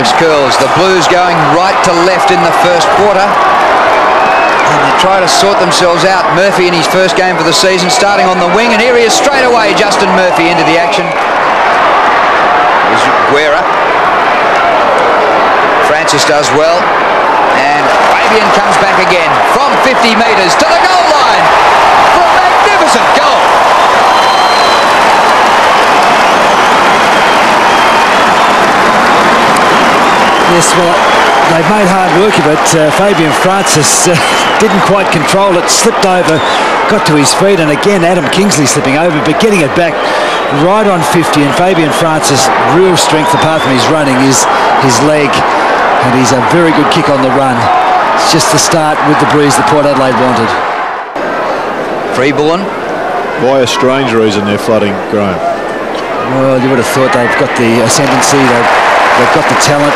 Mixed curls. The Blues going right to left in the first quarter. And they try to sort themselves out. Murphy in his first game for the season, starting on the wing, and here he is straight away. Justin Murphy into the action. There's Guerra. Francis does well, and Fabian comes back again from 50 metres to the goal line for a magnificent goal. Yes, well, they've made hard work of it. Fabian Francis didn't quite control it, slipped over, got to his feet, and again Adam Kingsley slipping over, but getting it back right on 50. And Fabian Francis, real strength apart from his running is his leg, and he's a very good kick on the run. It's just the start with the breeze that Port Adelaide wanted. Freeborn. Why a strange reason they're flooding, Graham? Well, you would have thought they've got the ascendancy, they've got the talent.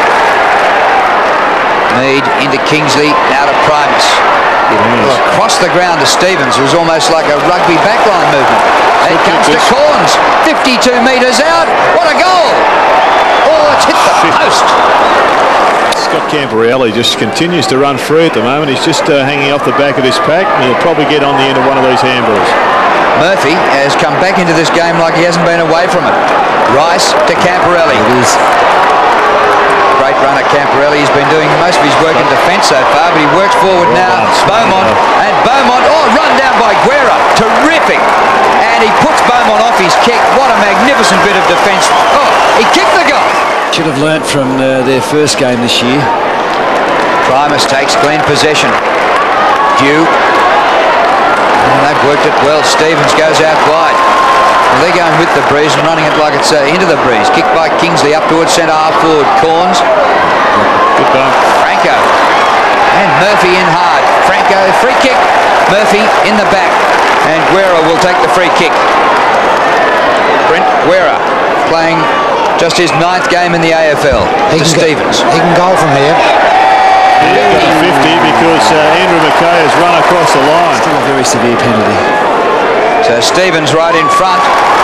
Mead into Kingsley, now to Primus. Across the ground to Stevens. It was almost like a rugby backline movement. And it comes to Corns. 52 metres out. What a goal! Oh, it's hit the post. Scott Camporelli just continues to run free at the moment. He's just hanging off the back of this pack. And he'll probably get on the end of one of these handballs. Murphy has come back into this game like he hasn't been away from it. Rice to Camporelli. It is. Great runner Camporelli. He's been doing most of his work in defence so far, but he works forward now. Beaumont, and Beaumont, run down by Guerra. Terrific. And he puts Beaumont off his kick. What a magnificent bit of defence. Oh, he kicked the goal. Should have learnt from their first game this year. Primus takes clean possession. Dew. And they've worked it well. Stevens goes out wide. Well, they're going with the breeze and running it like it's into the breeze. Kicked by Kingsley up towards centre half forward. Corns. Good bump. Franco. And Murphy in hard. Franco, free kick. Murphy in the back. And Guerra will take the free kick. Brent Guerra playing just his 9th game in the AFL. To Stevens. He can goal from here. Yeah, 50 because Andrew McKay has run across the line. Still a very severe penalty. So Stevens right in front.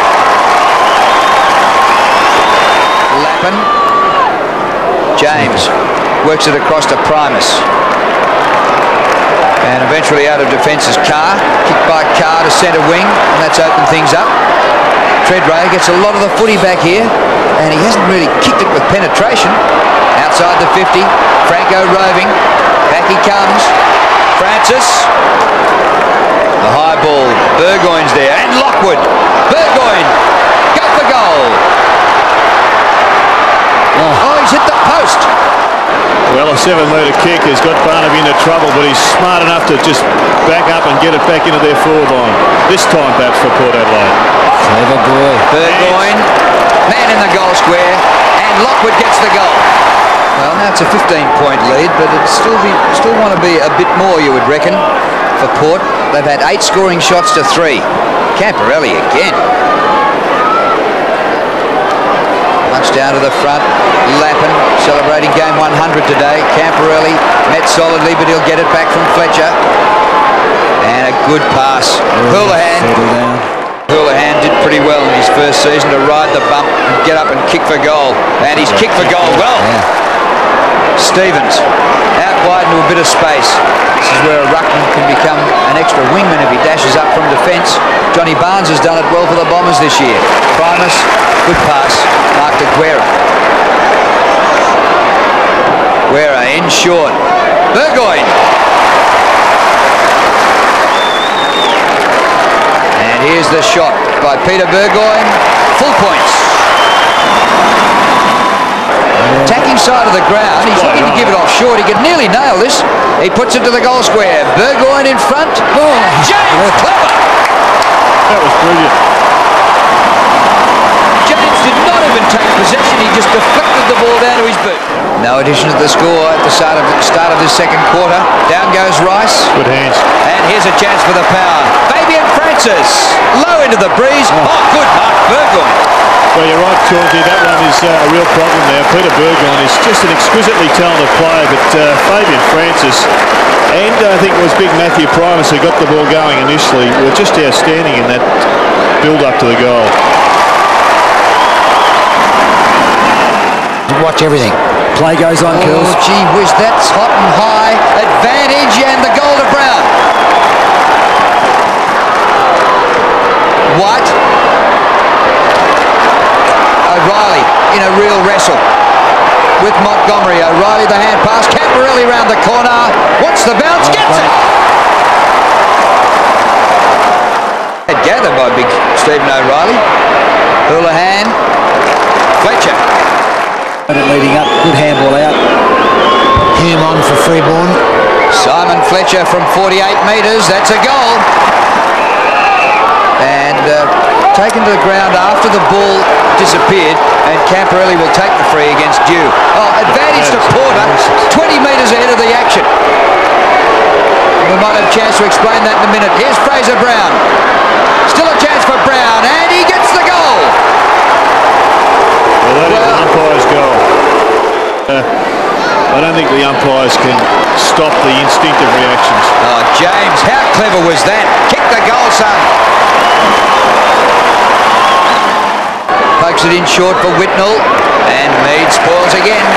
Lappin. James works it across to Primus. And eventually out of defence is Carr. Kicked by Carr to centre wing, and that's opened things up. Treadray gets a lot of the footy back here, and he hasn't really kicked it with penetration. Outside the 50, Franco roving. Back he comes. Francis. The high ball, Burgoyne's there, and Lockwood. Burgoyne, go for goal. Oh, he's hit the post. Well, a 7-metre kick has got Barnaby into trouble, but he's smart enough to just back up and get it back into their forward line. This time, perhaps, for Port Adelaide. Clever boy. Burgoyne, man in the goal square, and Lockwood gets the goal. Well, now it's a 15-point lead, but it still want to be a bit more, you would reckon, for Port. They've had 8 scoring shots to 3. Camporelli again. Much down to the front. Lappin celebrating game 100 today. Camporelli met solidly, but he'll get it back from Fletcher. And a good pass. Houlihan did pretty well in his first season to ride the bump and get up and kick for goal. And he's kicked for goal well. Stevens out wide into a bit of space. This is where a ruckman can become an extra wingman if he dashes up from defence. Johnny Barnes has done it well for the Bombers this year. Primus, good pass, marked to Guerra. Guerra in short. Burgoyne. And here's the shot by Peter Burgoyne. Full points. Attacking side of the ground. He's looking to give it off short. He could nearly nail this. He puts it to the goal square. Burgoyne in front. Oh, James, clever. That was brilliant. James did not even take possession. He just deflected the ball down to his boot. No addition to the score at the start of this second quarter. Down goes Rice. Good hands. And here's a chance for the power. Fabian Francis. Low into the breeze. Oh, good mark, Burgoyne. Well, you're right, Chauncey. That one is a real problem there. Peter Burgoyne is just an exquisitely talented player, but Fabian Francis and I think it was big Matthew Primus who got the ball going initially were just outstanding in that build-up to the goal. Watch everything. Play goes on, Curls. Oh, gee whiz, that's hot and high. Advantage and the goal to Brown. White. O'Reilly in a real wrestle with Montgomery. O'Reilly the hand pass. Camporelli round the corner. Wants the bounce. Gets it. Gathered by big Stephen O'Reilly. Houlihan. Fletcher. Leading up. Good handball out. Hume on for Freeborn. Simon Fletcher from 48 metres. That's a goal. And taken to the ground after the ball disappeared, and Camporelli will take the free against Dew. Oh, advantage to Porter, 20 metres ahead of the action. We might have a chance to explain that in a minute. Here's Fraser Brown. Still a chance for Brown, and he gets the goal. Well, that is an umpire's goal. I don't think the umpires can stop the instinctive reactions. Oh, James, how clever was that? Kick the goal, son. Pokes it in short for Whitnell, and Mead spoils again.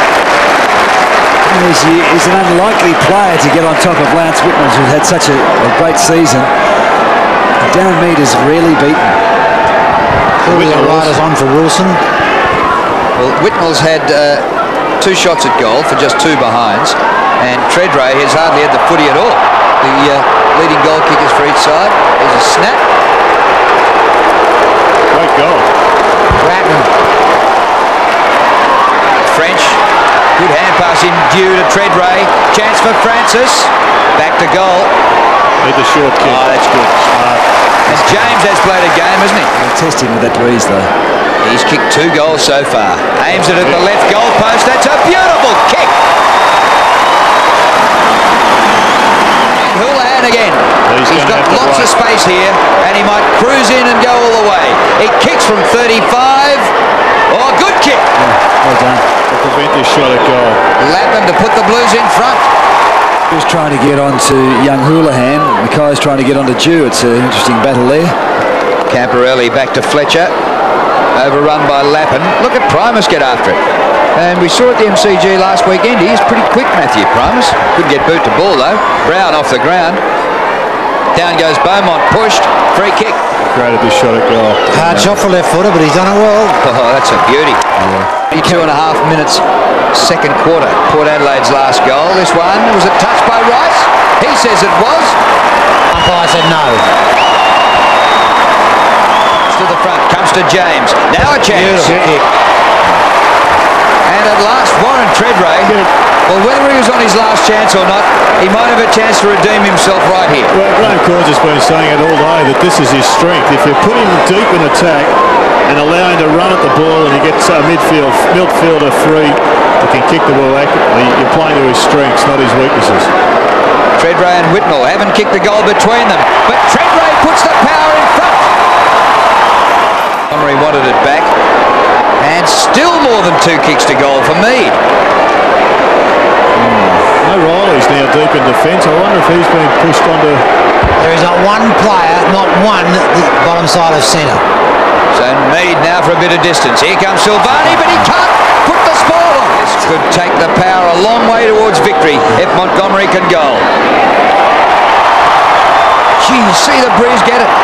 He's an unlikely player to get on top of Lance Whitnell, who's had such a great season. Darren Mead is really beaten. Whitnell riders on for Wilson. Well, Whitnell's had 2 shots at goal for just 2 behinds, and Treadray has hardly had the footy at all. The leading goal kickers for each side. There's a snap. Great goal. Ratton. French. Good hand pass in due to Treadray. Chance for Francis. Back to goal. Need the short kick. Oh, that's good. Smart. And James has played a game, hasn't he? They'll test him with that breeze, though. He's kicked 2 goals so far. Aims it at the left goal post. That's a beautiful kick. Houlihan again. He's got lots of space here, and he might cruise in and go all the way. He kicks from 35. Oh, good kick. Well done. To prevent this shot at goal. Lappin to put the Blues in front. Who's trying to get on to young Houlihan. Mackay's trying to get on to Dew. It's an interesting battle there. Camporelli back to Fletcher. Overrun by Lappin. Look at Primus get after it. And we saw at the MCG last weekend, he's pretty quick, Matthew Primus. Couldn't get boot to ball, though. Brown off the ground. Down goes Beaumont, pushed. Free kick. Created this shot at goal. Hard shot for left footer, but he's done it well. Oh, that's a beauty. Yeah. 2.5 minutes, second quarter. Port Adelaide's last goal. This one, was it touched by Rice? He says it was. Umpire said no. To the front, comes to James. Now a chance. Beautiful kick. And at last, Warren Treadray. Well, whether he was on his last chance or not, he might have a chance to redeem himself right here. Well, Graham Corns has been saying it all day that this is his strength. If you put him deep in attack and allow him to run at the ball and he gets a midfielder free that can kick the ball accurately, you're playing to his strengths, not his weaknesses. Treadray and Whitnell haven't kicked the goal between them, but Treadray puts the power in front. Montgomery wanted it back, and still more than 2 kicks to goal for Mead. O'Reilly's now deep in defence. I wonder if he's been pushed onto... There is not one player, not one, the bottom side of centre. So Mead now for a bit of distance. Here comes Silvani, but he can't put the ball on. This could take the power a long way towards victory if Montgomery can goal. Gee, you see the breeze get it.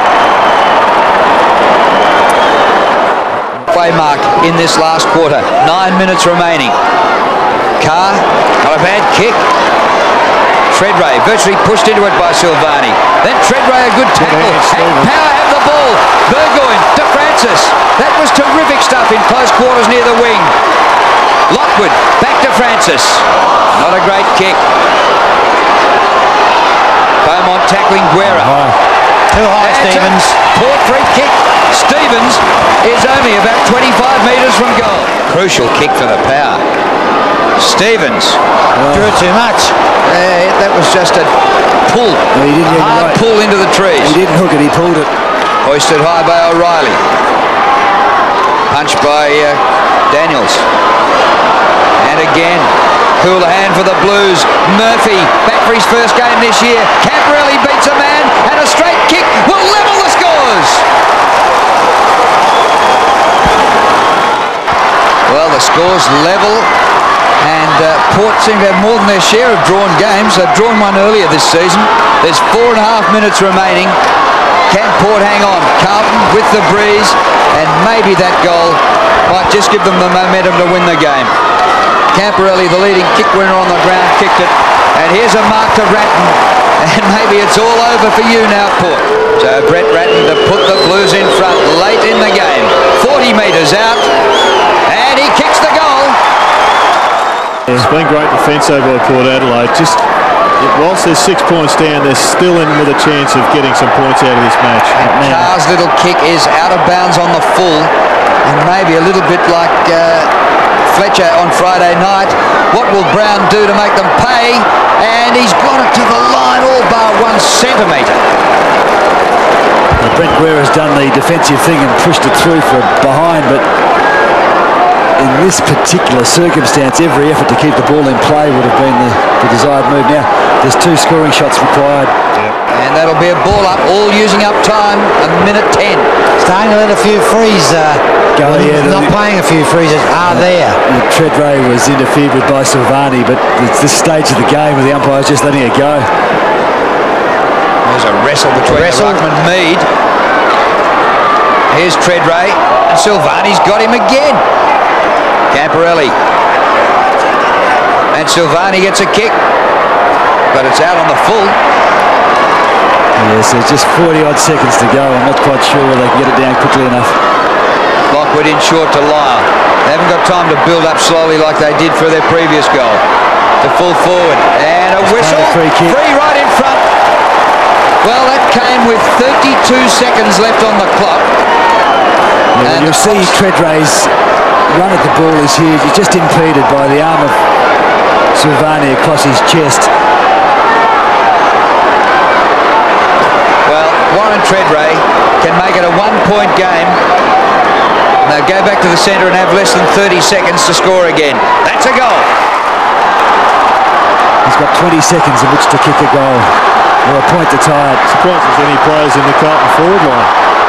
Play mark in this last quarter. 9 minutes remaining. Carr, not a bad kick. Treadray virtually pushed into it by Silvani. Then Treadray a good tackle. And Power have the ball. Burgoyne to Francis. That was terrific stuff in close quarters near the wing. Lockwood back to Francis. Not a great kick. Beaumont tackling Guerra. Too high, Stevens. Poor free kick. Stevens is only about 25 metres from goal. Crucial kick for the Power. Stevens. Drew too much. That was just a pull. No, he didn't a hard pull into the trees. He didn't hook it, he pulled it. Hoisted high by O'Reilly. Punched by Daniels. And again, Houlihan for the Blues. Murphy back for his first game this year. Camporelli beats a man, and a straight kick will level the scores. Well, the score's level, and And Port seem to have more than their share of drawn games. They've drawn one earlier this season. There's 4.5 minutes remaining. Can Port hang on? Carlton with the breeze, and maybe that goal might just give them the momentum to win the game. Camporelli, the leading kick winner on the ground, kicked it. And here's a mark to Ratton. And maybe it's all over for you now, Port. So Brett Ratton to put the Blues in front late in the game. 40 metres out. And he kicks the goal. It's been great defence over by Port Adelaide. Just whilst there's 6 points down, they're still in with a chance of getting some points out of this match. Carr's little kick is out of bounds on the full. And maybe a little bit like Fletcher on Friday night. What will Brown do to make them pay? And he's got it to the line, all bar 1 centimetre. Brent Guerra has done the defensive thing and pushed it through for a behind, but in this particular circumstance, every effort to keep the ball in play would have been the desired move. Now, there's 2 scoring shots required. And that'll be a ball up, all using up time, 1:10. Starting to let a few frees Go, yeah, not playing a few freezes are there. Treadray was interfered with by Silvani, but it's this stage of the game where the umpire's just letting it go. There's a wrestle between Ruckman and Mead. Here's Treadray, and Silvani's got him again. Camporelli. And Silvani gets a kick, but it's out on the full. Yes, there's just 40-odd seconds to go. I'm not quite sure whether they can get it down quickly enough. Lockwood in short to Lyle. They haven't got time to build up slowly like they did for their previous goal. To full forward. And a whistle. Free right in front. Well, that came with 32 seconds left on the clock. Yeah, and you'll see Treadray's run at the ball is huge. He's just impeded by the arm of Silvani across his chest. Well, Warren Treadray can make it a 1-point game. They'll go back to the centre and have less than 30 seconds to score again. That's a goal. He's got 20 seconds in which to kick a goal. Or a point to tie it. Surprised there's any players in the Carlton forward line.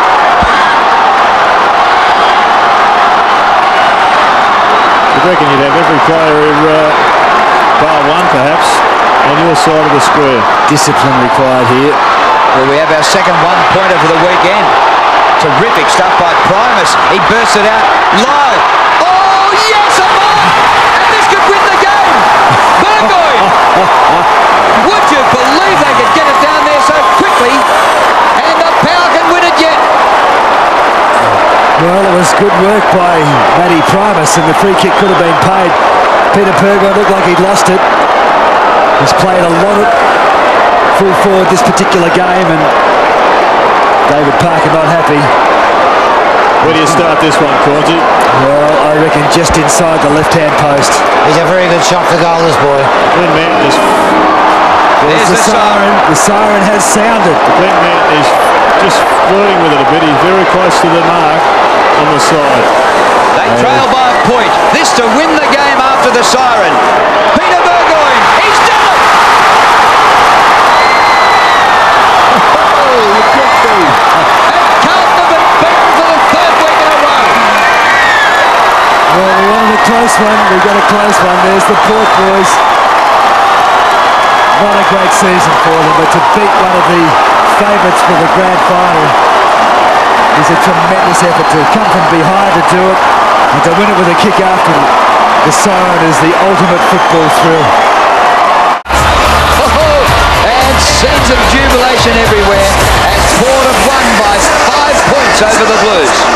I reckon you'd have every player, bar 1 perhaps, on your side of the square. Discipline required here. Well, we have our second 1-pointer for the weekend. Terrific stuff by Primus. He bursts it out. Lyle. Oh, yes, a mark! And this could win the game. Burgoyne. Would you believe they could get it down there so quickly? And the Power can win it yet. Well, it was good work by Matty Primus, and the free kick could have been paid. Peter Burgoyne looked like he'd lost it. He's played a lot of full forward this particular game, and David Parker not happy. Where do you start this one, Cordy? Well, I reckon just inside the left-hand post. He's a very good shot for goal, this boy. Glenn Mountain is... There's the siren. The siren has sounded. Glenn Mountain is just flirting with it a bit. He's very close to the mark on the side. They trail by a point. This to win the game after the siren. Peter Burgoyne. He's done it. And Carlton have been beaten for the 3rd week in a row. Well, we wanted a close one. We got a close one. There's the Port boys. Not a great season for them, but to beat one of the favourites for the grand final is a tremendous effort. To come from behind to do it, and to win it with a kick after the siren is the ultimate football thrill. And scenes of jubilation everywhere as Port have won by 5 points over the Blues.